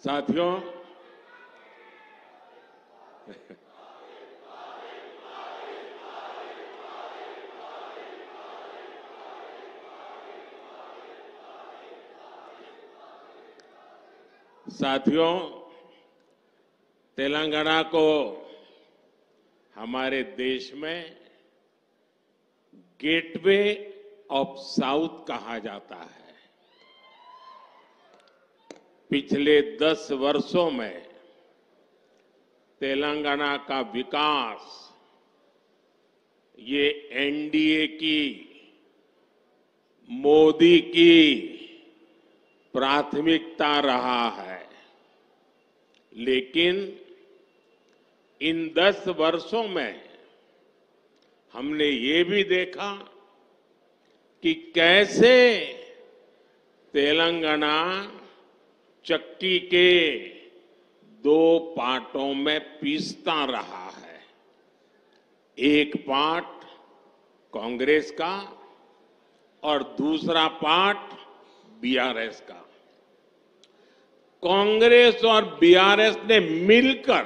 साथियों, तेलंगाना को हमारे देश में गेटवे ऑफ साउथ कहा जाता है। पिछले 10 वर्षों में तेलंगाना का विकास ये एनडीए की, मोदी की प्राथमिकता रहा है। लेकिन इन 10 वर्षों में हमने ये भी देखा कि कैसे तेलंगाना चक्की के 2 पार्टों में पीसता रहा है। एक पार्ट कांग्रेस का और दूसरा पार्ट बीआरएस का। कांग्रेस और बीआरएस ने मिलकर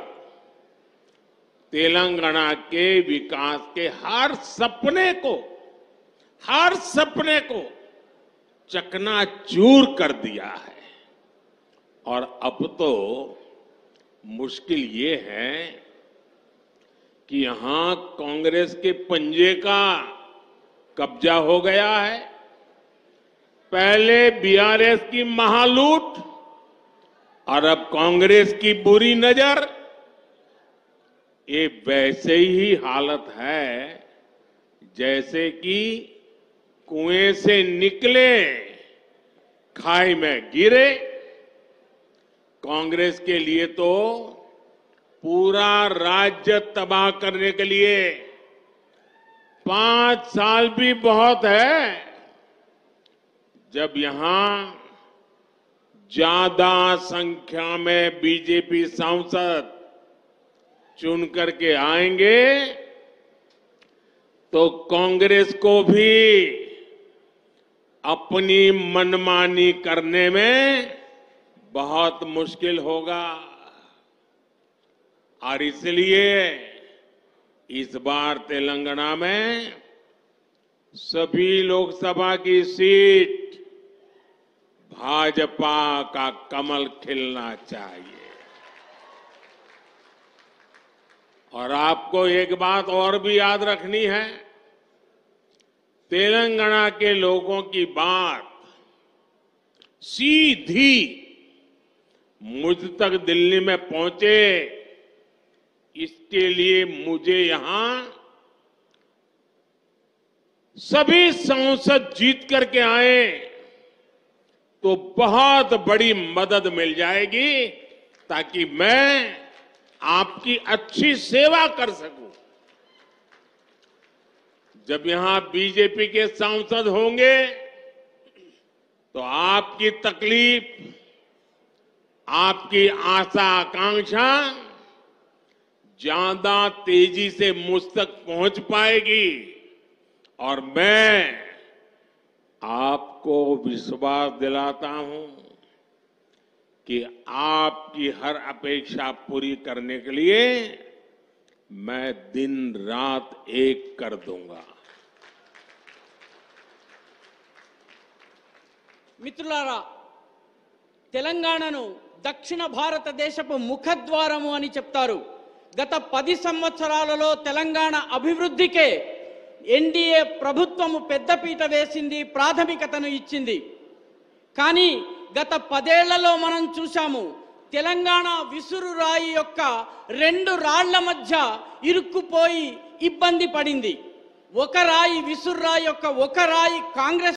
तेलंगाना के विकास के हर सपने को चकनाचूर कर दिया है। और अब तो मुश्किल ये है कि यहां कांग्रेस के पंजे का कब्जा हो गया है। पहले बीआरएस की महालूट और अब कांग्रेस की बुरी नजर। ये वैसे ही हालत है जैसे कि कुएं से निकले खाई में गिरे। कांग्रेस के लिए तो पूरा राज्य तबाह करने के लिए 5 साल भी बहुत है। जब यहां ज्यादा संख्या में बीजेपी सांसद चुन करके आएंगे तो कांग्रेस को भी अपनी मनमानी करने में बहुत मुश्किल होगा। और इसलिए इस बार तेलंगाना में सभी लोकसभा की सीट भाजपा का कमल खिलना चाहिए। और आपको एक बात और भी याद रखनी है, तेलंगाना के लोगों की बात सीधी मुझ तक दिल्ली में पहुंचे, इसके लिए मुझे यहां सभी सांसद जीत करके आए तो बहुत बड़ी मदद मिल जाएगी, ताकि मैं आपकी अच्छी सेवा कर सकूं। जब यहां बीजेपी के सांसद होंगे तो आपकी तकलीफ, आपकी आशा आकांक्षा ज्यादा तेजी से मुझ तक पहुंच पाएगी। और मैं आपको विश्वास दिलाता हूं कि आपकी हर अपेक्षा पूरी करने के लिए मैं दिन रात एक कर दूंगा। మిత్రులారా, తెలంగాణను దక్షిణ భారతదేశపు ముఖద్వారము అని చెప్తారు. గత 10 సంవత్సరాలలో తెలంగాణ అభివృద్ధికే ఎన్డీఏ ప్రభుత్వము పెద్దపీట వేసింది, ప్రాథమికతను ఇచ్చింది. కానీ గత 10 ఏళ్లలో మనం చూశాము, తెలంగాణ విసురురాయి యొక్క 2 రాళ్ల మధ్య ఇరుక్కుపోయి ఇబ్బంది పడింది. ఒక రాయి, విసురురాయి యొక్క ఒక రాయి కాంగ్రెస్